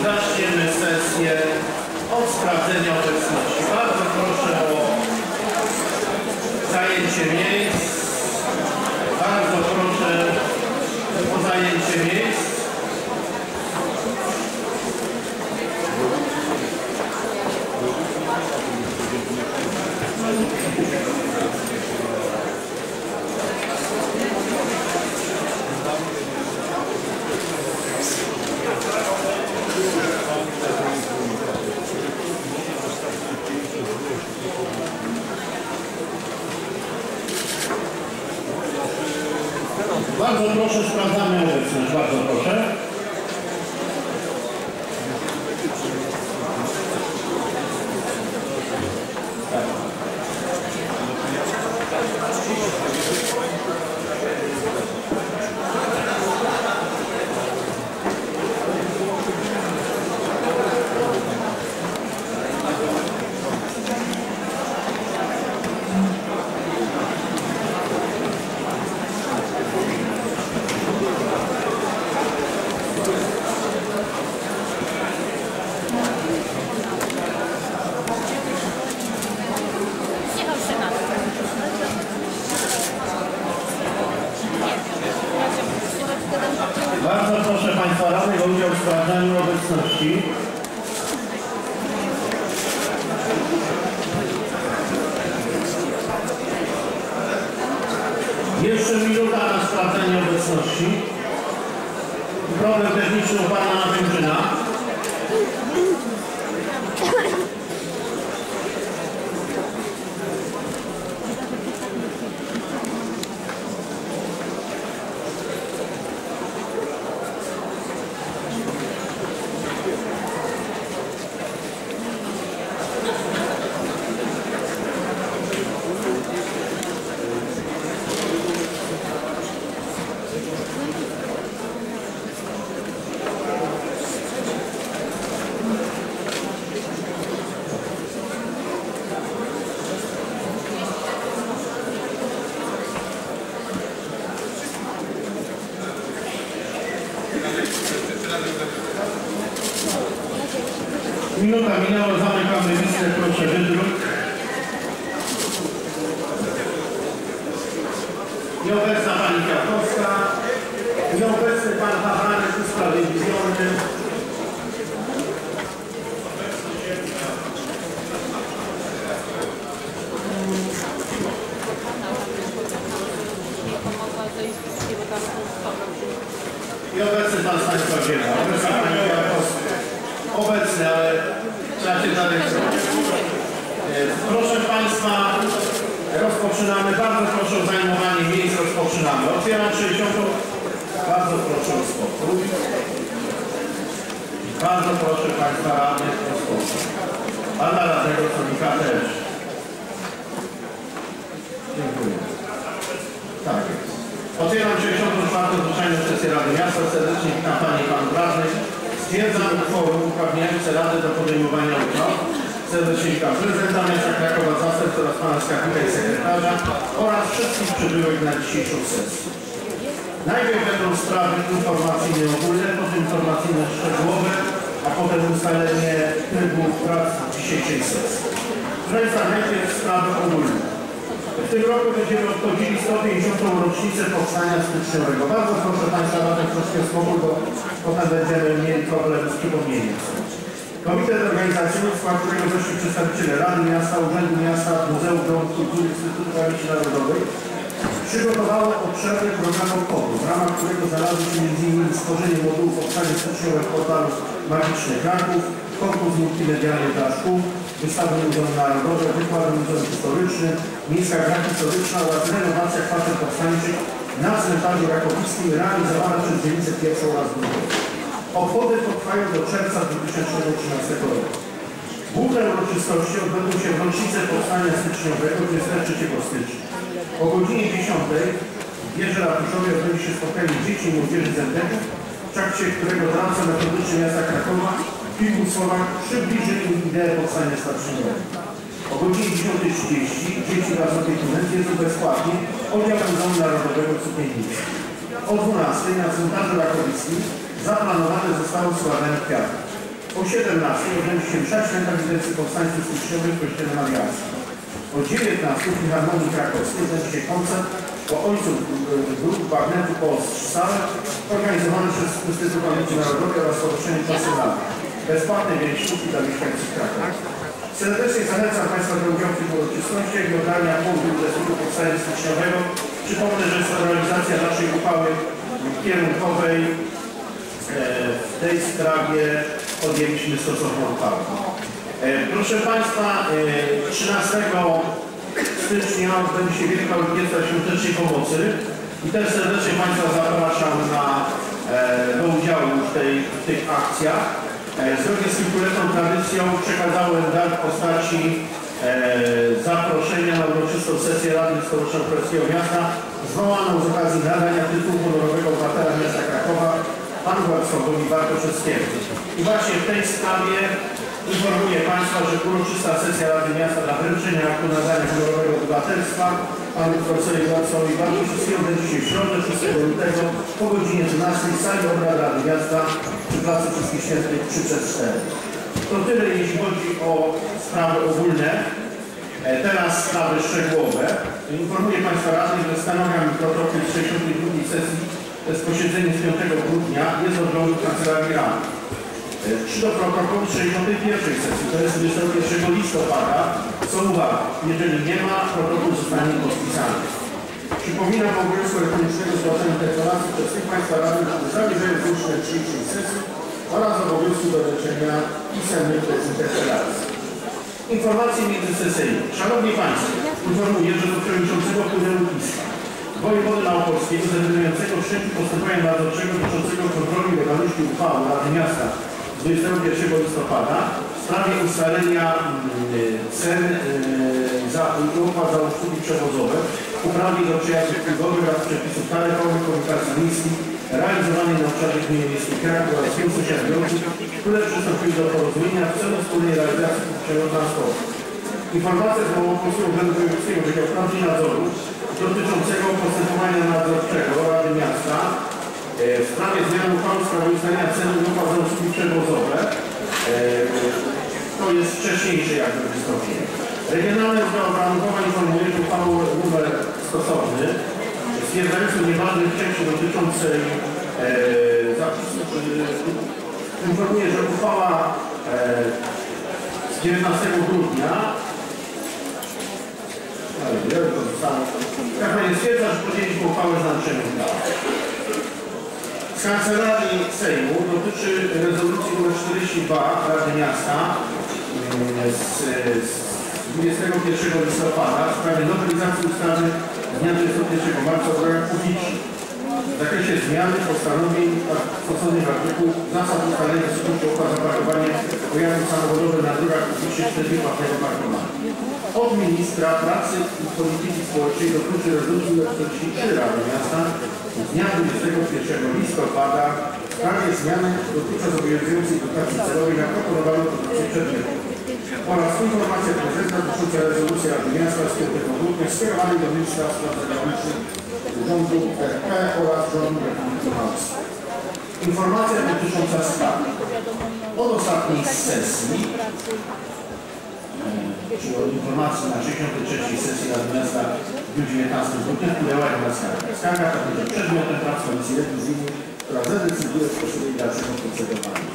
zaczniemy sesję od sprawdzenia obecności. Bardzo proszę o zajęcie miejsc. Bardzo proszę o zajęcie miejsc. Bardzo proszę, sprawdzamy obecność. Bardzo proszę. Bardzo proszę Państwa radnych o udział w sprawdzaniu obecności. Jeszcze minuta na sprawdzenie obecności. Problem techniczny u Pana Napędzyna. Minuta minęła, zamykamy listę, proszę wydruk. Nieobecna Pani Kwiatkowska, nieobecny Pan Hawraniec, usprawiedliwiony. I obecny Pan Stanisław Ziemba, obecna Pani Kwiatkowska. Obecny, ale trzeba się zarejestrować. Proszę Państwa, rozpoczynamy. Bardzo proszę o zajmowanie miejsc. Rozpoczynamy. Otwieram 60. Bardzo proszę o spokój. Bardzo proszę Państwa radnych o spokój. Pana radnego Sonika też. Dziękuję. Tak jest. Otwieram 64. zwyczajną sesję Rady Miasta. Serdecznie witam Panie i Panów radnych. Stwierdzam kworum uprawniające Radę do podejmowania uchwał. Serdecznie witam prezydenta miasta Krakowa, zastępców oraz Pana skarbnika i sekretarza oraz wszystkich przybyłych na dzisiejszą sesję. Najpierw będą sprawy informacyjne ogólne, potem informacyjne szczegółowe, a potem ustalenie trybu prac dzisiejszej sesji. Proszę Państwa, najpierw sprawy ogólne. W tym roku będziemy obchodzili 150. rocznicę powstania styczniowego. Bardzo proszę Państwa radnych troszkę spokój, bo potem będziemy mieli problem z przypomnieniem. Komitet organizacyjny, w skład którego weszli przedstawiciele Rady Miasta, Urzędu Miasta, Muzeum Domu Kultury, Instytutu Pamięci Narodowej, przygotowało obszerny program obchodu, w ramach którego znalazły się m.in. stworzenie modułu powstania styczniowego portalu Magiczny Kraków, konkurs multimedialny dla szkół, wystawy Muzeum Narodowe, wykłady Muzeum Historyczny, miejska gra historyczna oraz renowacja kwater powstańczych na cmentarzu rakowickim realizowana przez dzielnicę pierwszą oraz drugą. Obchody potrwają do czerwca 2013 roku. Główne uroczystości odbędą się w rocznicę powstania styczniowego 23 stycznia. O godzinie 10:00 w wieży ratuszowej odbędzie się spotkanie dzieci i młodzieży z MDK, w trakcie którego radca metodyczny miasta Krakowa w kilku słowach przybliży im ideę powstania styczniowego. O godzinie 10:30 dzieci wraz z opiekunem wiedzą bezpłatnie oddział Muzeum Narodowego w Sukiennicy. O 12:00 na cmentarzu rakowickim zaplanowane zostało składanie kwiatów. O 17 odbędzie się msza święta w rezydencji powstańców styczniowych w kościele Mariańskim. O 19 w Filharmonii Krakowskiej odbędzie się koncert o ojcu grup Bagnetu Polsce organizowany przez Instytut Pamięci Narodowej oraz Stowarzyszenie Czasy Lat. Bezpłatne wieczórki dla mieszkańców Krakowa. Serdecznie zachęcam Państwa do udziału w tych uroczystościach i oddania punktu uczestników powstania styczniowego. Przypomnę, że jest to realizacja naszej uchwały kierunkowej. W tej sprawie podjęliśmy stosowną uchwałę. Proszę Państwa, 13 stycznia odbędzie się Wielka Orkiestra Świątecznej Pomocy i też serdecznie Państwa zapraszam do udziału w tych akcjach. Zgodnie z kilkuletną tradycją przekazałem dar w postaci zaproszenia na uroczystą sesję Rady Stowarzyszenia Królewskiego Miasta zwołaną z okazji nadania tytułu honorowego obywatela miasta Krakowa panu Władysławowi Bartoszewskiemu. I właśnie w tej sprawie informuję Państwa, że uroczysta sesja Rady Miasta dla wręczenia aktu nadania honorowego obywatelstwa panu profesorowi Władysławowi Bartoszewskiemu będzie się w środę 6 lutego po godzinie 12 w sali obrad Rady Miasta przy Placu Wszystkich Świętych 3/4. To tyle, jeśli chodzi o sprawy ogólne. Teraz sprawy szczegółowe. Informuję Państwa radnych, że stenogram i protokół z 62 sesji, to jest posiedzenie z 5 grudnia, jest odrobiony w Kancelarii Rady. Czy do protokołu 61 sesji, to jest 21 listopada, są uwagi. Jeżeli nie ma, protokół zostanie podpisany. Przypominam o obowiązku elektronicznego zgłaszania interpelacji przez tych Państwa radnych, którzy zamierzają wrócić na dzisiejszej sesji oraz obowiązku doręczenia pisemnych interpelacji. Informacje międzysesyjne. Szanowni Państwo, informuję, że do przewodniczącego wpłynęło pisma wojewody małopolskiego zrezydenującego wszczęciu postępowania nadzorczego dotyczącego kontroli legalności uchwały Rady Miasta 21 listopada w sprawie ustalenia cen za opłat za usługi przewozowe, uprawnień do przejazdów pływowych oraz przepisów taryfowych komunikacji miejskiej realizowanej na obszarze gminy miejskiej Kraków oraz wielu sąsiadów, które przystąpiły do porozumienia w celu wspólnej realizacji publicznego transportu. Informacja z Małopolskiego Urzędu Wojewódzkiego Wydziału Spraw i Nadzoru dotyczącego postępowania nadzorczego Rady Miasta w sprawie zmiany uchwały w sprawie ustalenia cen opłat za usługi przewozowe. To jest wcześniejsze jakby wystąpienie. Regionalne Izba Obrachunkowa informuje, że uchwałą numer stosowny stwierdzający nieważnych części dotyczącej zapisów informuje, że uchwała z 19 grudnia stwierdza, że podjęliśmy uchwałę z naruszeniem prawa. Z Kancelarii Sejmu dotyczy rezolucji nr 42 Rady Miasta z 21 listopada w sprawie nowelizacji ustawy z dnia 21 marca o drogach publicznych w zakresie zmiany postanowień stosownych artykułów zasad ustalenia skutku opłat za parkowanie pojazdów samochodowych na drogach publicznych w trybie płatnego parkowania. Od ministra pracy i polityki społecznej dotyczy rezolucji nr 43 Rady Miasta z dnia 21 listopada w sprawie zmiany dotychczas obowiązującej dotacji celowej na proponowaną produkcję przedmiotów oraz informacja prezydenta dotycząca rezolucji Rady Miasta z 5 grudnia skierowanej do ministra spraw zagranicznych Rządu RP oraz Rządu Republiki Polskiej. Informacja dotycząca sprawy. Od ostatniej sesji, czyli od informacji na 63 sesji Rady Miasta w dniu 19 grudnia wpłynęła jedna skarga. Skarga ta będzie przedmiotem prac Komisji Rewizyjnej, która zadecyduje w sposobie dalszego procedowania.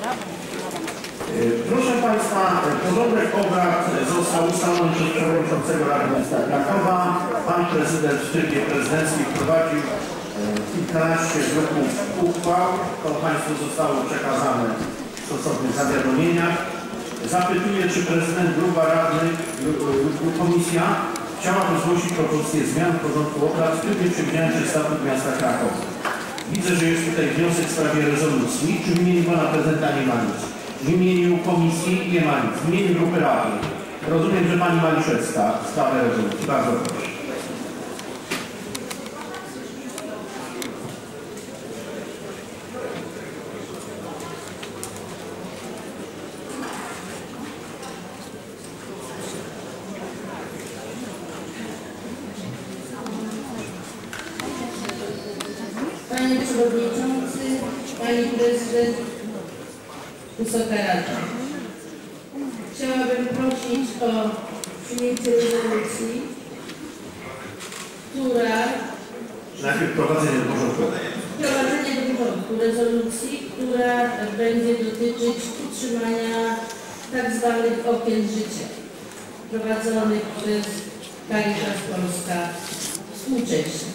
Proszę Państwa, porządek obrad został ustalony przez przewodniczącego Rady Miasta Krakowa. Pan prezydent w trybie prezydenckim wprowadził kilkanaście druków uchwał. To Państwu zostało przekazane w stosownych zawiadomieniach. Zapytuję, czy prezydent, grupa radnych lub komisja chciałaby zgłosić propozycję zmian w porządku obrad w trybie przewidzianym przez statut miasta Krakowa. Widzę, że jest tutaj wniosek w sprawie rezolucji. Czy w imieniu Pana Prezydenta nie ma nic? W imieniu komisji nie ma nic. W imieniu grupy radnych. Rozumiem, że Pani Maliszewska sprawę rezolucji. Bardzo proszę. Panie Przewodniczący, Pani Prezydent, Wysoka Rado. Chciałabym prosić o przyjęcie rezolucji, która... Najpierw prowadzenie do porządku. Wprowadzenie do porządku rezolucji, która będzie dotyczyć utrzymania tak zwanych okien życia prowadzonych przez Caritas Polska współcześnie.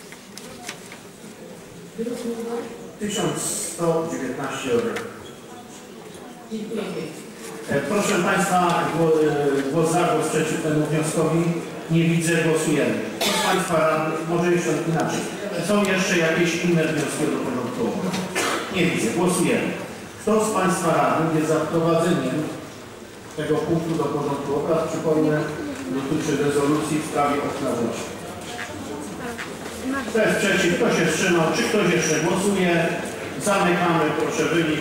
1119 euro. Dziękuję. Proszę Państwa, głos za, głos przeciw temu wnioskowi. Nie widzę, głosujemy. Kto z Państwa radnych, może jeszcze inaczej. Są jeszcze jakieś inne wnioski do porządku obrad? Nie widzę, głosujemy. Kto z Państwa radnych jest za wprowadzeniem tego punktu do porządku obrad? Przypomnę, dotyczy rezolucji w sprawie oknażności. Kto jest przeciw, kto się wstrzymał, czy ktoś jeszcze głosuje? Zamykamy, proszę wynik.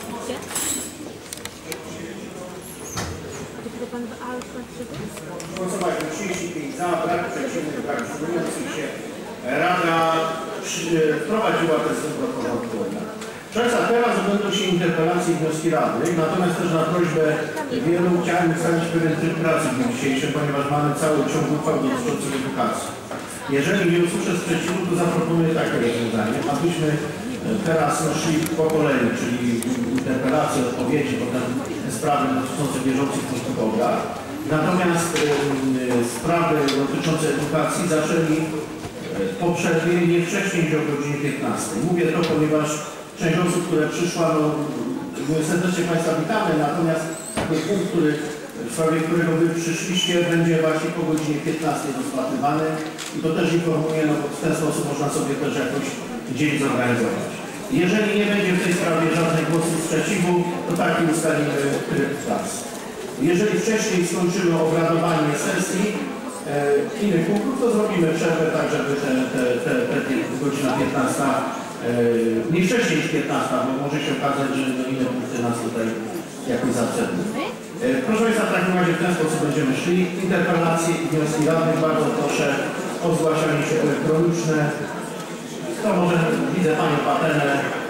Głosować 35 za, brak przeciwnych, brak wstrzymujących się. Rada wprowadziła ten do porządku. Proszę, teraz odbędą się interpelacje i wnioski radnych, natomiast też na prośbę wielu chciałem ustalić pewien tryb pracy w dniu dzisiejszym, ponieważ mamy cały ciąg uchwał dotyczących edukacji. Jeżeli nie usłyszę sprzeciwu, to zaproponuję takie rozwiązanie, abyśmy teraz szli po kolei, czyli interpelacje, odpowiedzi, potem sprawy dotyczące bieżących punktów obrad. Natomiast sprawy dotyczące edukacji zaczęli po przerwie nie wcześniej niż o godzinie 15. Mówię to, ponieważ część osób, które przyszła, serdecznie Państwa witamy, natomiast ten punkt, w sprawie którego Wy przyszliście, będzie właśnie po godzinie 15 rozpatrywany i to też informuję, no bo w ten sposób można sobie też jakoś dzień zorganizować. Jeżeli nie będzie w tej sprawie żadnych głosów sprzeciwu, to taki ustalimy tryb pracy. Jeżeli wcześniej skończymy obradowanie sesji innych punktów, to zrobimy przerwę, tak żeby godzina 15, nie wcześniej niż 15, bo może się okazać, że inne punkty nas tutaj jakoś zaprzedną. Proszę Państwa, w takim razie w ten sposób będziemy szli. Interpelacje i wnioski radnych. Bardzo proszę o zgłaszanie się elektroniczne. To może widzę Panią Patenę.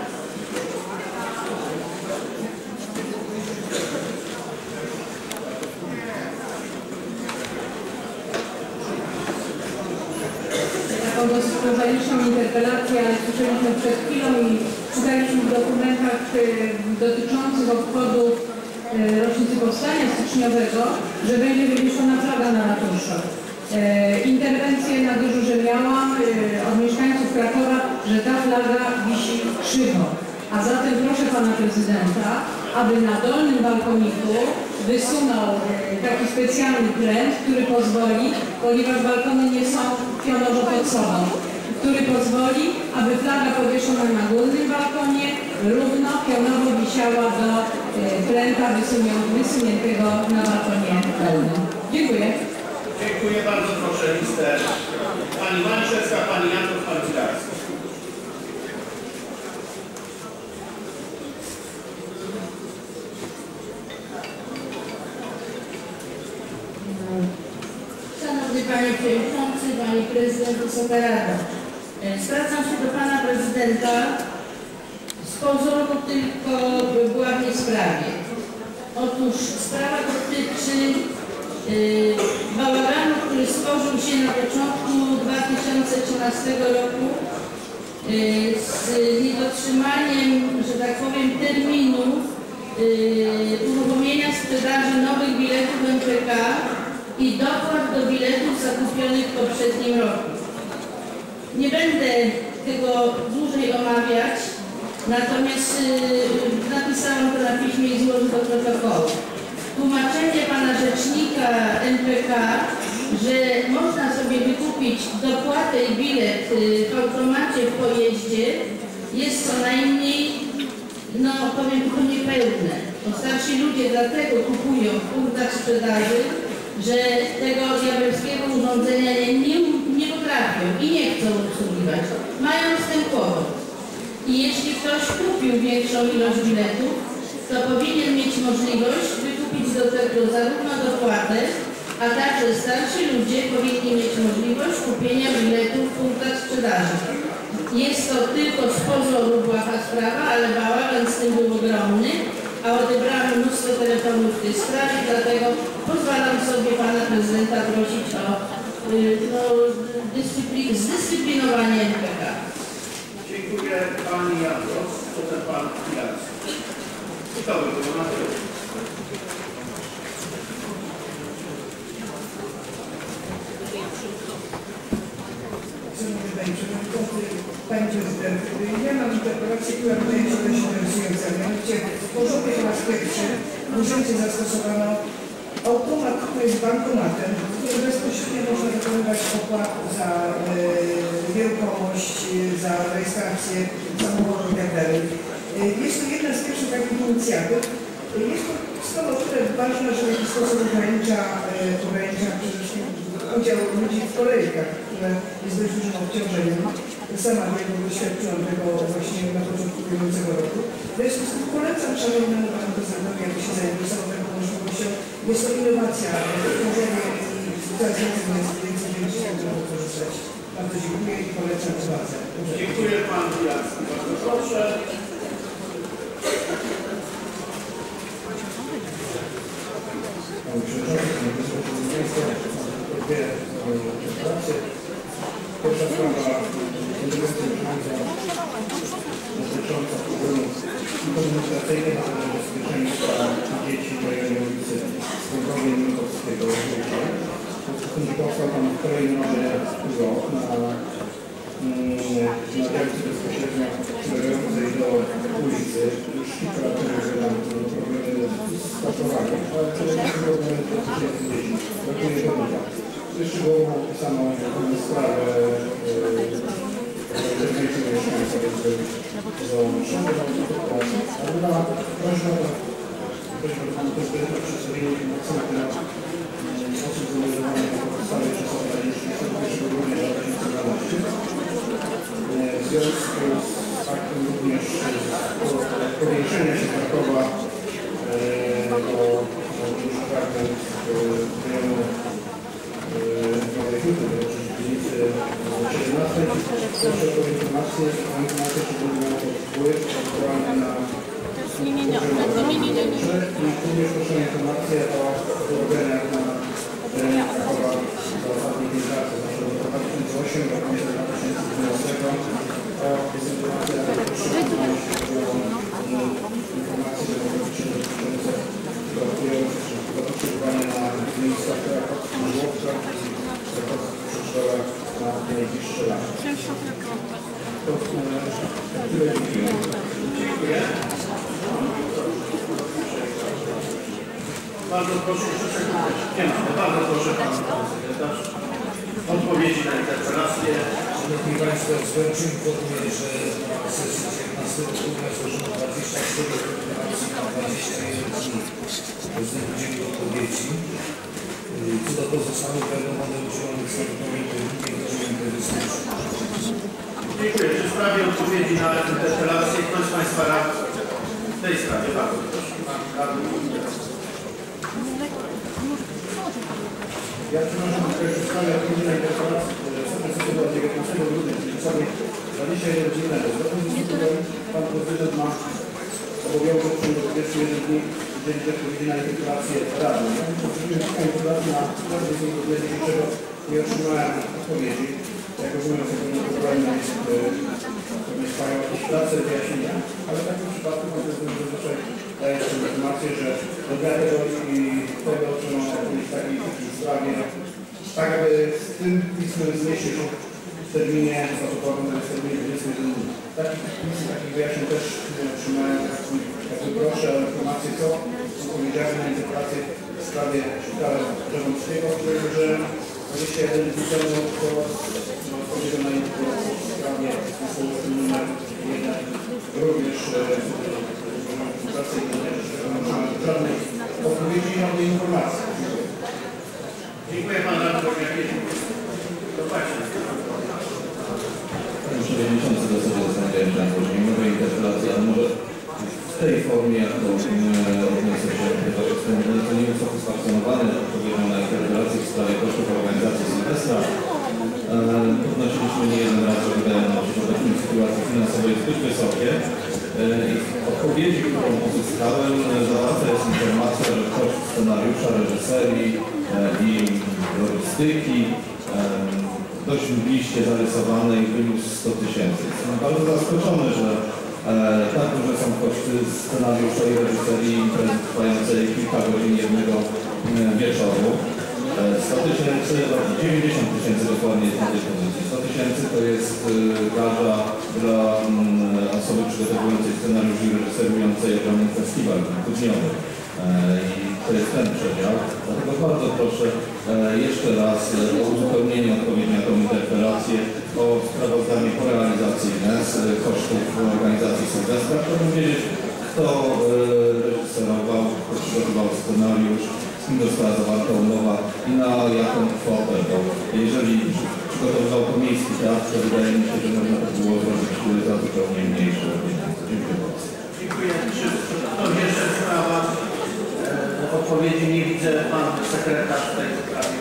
Taką dosyć prozaiczną interpelację, ale słyszeliśmy przed chwilą i czytaliśmy w dokumentach dotyczących obchodów rocznicy powstania styczniowego, że będzie wywieszona flaga na ratuszu. Interwencję na dyżurze miałam od mieszkańców Krakowa, że ta flaga wisi krzywo. A zatem proszę Pana Prezydenta, aby na dolnym balkoniku wysunął taki specjalny pręt, który pozwoli, ponieważ balkony nie są pionowo pod sobą, który pozwoli, aby flaga powieszona na górnym balkonie równo, pionowo wisiała do pręta wysuniętego na balkonie dolnym. Dziękuję. Dziękuję bardzo, proszę listę. Pani Maliszewska, Pani Janów, Pan Wilarski. Szanowny Panie Przewodniczący, Pani Prezydent, Wysoka Rado. Zwracam się do Pana Prezydenta z pozoru tylko w błahej sprawie. Otóż sprawa dotyczy bałaganu, który stworzył się na początku 2013 roku z niedotrzymaniem, że tak powiem, terminu uruchomienia sprzedaży nowych biletów MPK i dopłat do biletów zakupionych w poprzednim roku. Nie będę tego dłużej omawiać, natomiast napisałam to na piśmie i złożę do protokołu. Tłumaczenie Pana Rzecznika MPK, że można sobie wykupić dopłatę i bilet w automacie w pojeździe, jest co najmniej, no powiem tylko niepełne. Bo starsi ludzie dlatego kupują w punktach sprzedaży, że tego diabelskiego urządzenia nie potrafią i nie chcą obsługiwać. Mają z tym kłopot. I jeśli ktoś kupił większą ilość biletów, to powinien mieć możliwość wykupić do tego zarówno dopłatę, a także starsi ludzie powinni mieć możliwość kupienia biletów w punktach sprzedaży. Jest to tylko z pozoru błaha sprawa, ale bałagan z tym był ogromny a odebrałam mnóstwo telefonów w tej sprawie, dlatego pozwalam sobie pana prezydenta prosić o zdyscyplinowanie NPK. Dziękuję pani Jadros, potem pan Pilarski. I to by było na tyle. Szanowny Panie Przewodniczący, Pani Prezydent, ja mam interpelację, która wydaje się dość interesująca. Mianowicie w porządku po raz pierwszy w urzędzie zastosowano automat, który jest bankomatem, w którym bezpośrednio można dokonywać opłat za nieruchomość, za rejestrację samochodu itd. Jest to jedna z pierwszych takich inicjatyw. Jest to stąd o tyle ważne, że w jakiś sposób ogranicza przede wszystkim udział ludzi w kolejkach, które jest dość dużym obciążeniem. Sama jego doświadczyłam tego właśnie na początku bieżącego roku. W związku z tym polecam szanownemu panu prezydentowi, aby się zainteresował taką możliwością. Jest to innowacja tworzenia i coraz więcej ludzi z tego korzystać. Bardzo dziękuję i polecam bardzo. Dziękuję pan Pilarski. Bardzo proszę. Panie Przewodniczący, dwie interpelacje. Pierwsza sprawa dotycząca problemu komunikacyjnego na bezpieczeństwa dzieci w rejonie ulicy Stępowej Minkowskiego. Powstał tam kolejny nowy urząd na działce bezpośrednio przylegającej do ulicy. Już kilka lat temu problemy z parkowaniem, ale przede wszystkim problemy dotyczące dzieci. Brakuje chodnika. Szczegółowo opisano sprawę interwencji mieszkańca, żeby zrobić załączenie, ale była prośba do pana prezydenta o przedstawienie informacji na temat osób zmobilizowanych na podstawie czasowej listki 1 grudnia 2012. W związku z aktem również powiększenia się Krakowa do fragment rejonu Nowej Huty, do dzielnicy 17. Proszę o informację, czy będą wpływ aktualnie na i również proszę o informację o wyłożeniach na terenie Krakowa za ostatnie 5 lat, to znaczy od 2008 do końca 2012 o sytuacjach poszczególnych informacji demograficznych dotyczące zapotrzebowania na miejscach krakowskich, żłobkach i krakowskich przedszkolach na najbliższe lata. To tyle. Dziękuję. Bardzo proszę, bardzo proszę pan sekretarz. Odpowiedzi na interpelację. Szanowni Państwo, skończył informuję, że na sesji 19 grudnia złożono 24 interpelacji na 21 dni. Prezydent udzielił odpowiedzi. Co do pozostałych wiadomości udzielonych statutowi drugiej godziny dyskusji. Dziękuję. Czy w sprawie odpowiedzi na interpelację ktoś z Państwa rad w tej sprawie? Bardzo proszę. Pan radny. Ja przepraszam, że w sprawie odpowiedzi na interpelację do 19 grudnia, czyli w sobie 21 dni temu. Zgodnie z tym pan prezydent ma obowiązek w ciągu 21 dni udzielić odpowiedzi na interpelację radnych. Ja otrzymałem kilka interpelacji na każdy z nich do dnia dzisiejszego nie otrzymałem odpowiedzi. Jak rozumiem, że to naturalne jest trwają jakieś prace, wyjaśnienia, ale w takim przypadku pan prezydent zazwyczaj daje sobie informację, że do dnia tego i tego otrzymał odpowiedź w takiej sprawie, tak aby z tym pismem zmieścić się w terminie zaproponowanym w terminie 21 dni. Takich wyjaśnień też nie otrzymałem. Jakby proszę o informację, co są powiedziane na interpelację w sprawie szpitala Rzewąckiego, że 21 dni temu to odpowiedział na interpelację w sprawie następnym numer 1. Również żadnej odpowiedzi i żadnej informacji. Dziękuję pan radny. Jakieś zobaczcie. Panie Przewodniczący, w zasadzie zastanawiałem się nad złożeniem nowej interpelacji, ale może w tej formie, jak to odniosę się do to nie jest usatysfakcjonowany odpowiedzią na interpelację w sprawie kosztów organizacji Sylwestra. Podnosiliśmy nie jeden raz, że wydaje nam się, że w obecnej sytuacji finansowej jest zbyt wysokie. I w odpowiedzi, którą uzyskałem, reżyserii i logistyki. Dość mgliście zarysowanej wyniósł 100 tysięcy. Jestem bardzo zaskoczony, że tak duże są koszty scenariusza i reżyserii imprezy trwającej kilka godzin jednego wieczoru. 100 tysięcy, 90 tysięcy dokładnie jest na tej pozycji. 100 tysięcy to jest garza dla osoby przygotowującej scenariusz i reżyserującej ogromny festiwal dwudniowy. I to jest ten przedział. Dlatego bardzo proszę jeszcze raz o uzupełnienie odpowiedzi na tę interpelację, o sprawozdanie porealizacyjne z kosztów organizacji Sylwestra. Chciałbym wiedzieć, kto reżyserował, kto przygotował scenariusz, z kim została zawarta umowa i na jaką kwotę, bo jeżeli przygotowywał to miejski teatr, to wydaje mi się, że można to było zrobić za zupełnie mniejsze. Dziękuję bardzo. Dziękuję. Czy ktoś jeszcze w sprawach odpowiedzi nie widzę? Pan sekretarz w tej sprawie.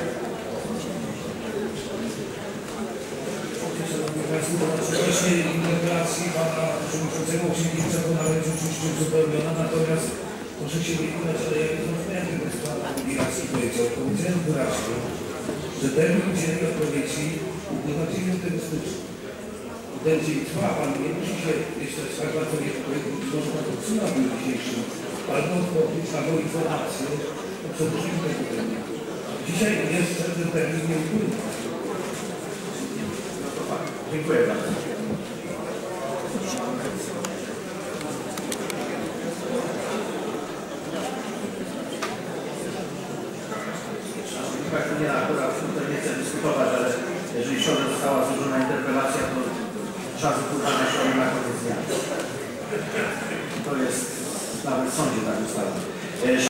Oczywiście interpelacji pana przewodniczącego Księgowicza była oczywiście uzupełniona, natomiast proszę się nie pytać, ale ja nie zrozumiałem tego sprawy publikacji powiedział. Powiedziałem wyraźnie, że termin udzielenia odpowiedzi upływa 9 stycznia. Ten dzień trwa, pan nie musi się, jeśli to jest tak bardzo nieodpowiedni, może pan odsyła w dniu dzisiejszym albo odpowiedź, albo informację o przedłużeniu tego terminu. Dzisiaj jeszcze ten termin nie upływa. Dziękuję bardzo. Nie, akurat tutaj nie chcę dyskutować, ale jeżeli w środę została złożona interpelacja, to czas wypływania środy na koniec dnia. To jest nawet w sądzie tak ustawa.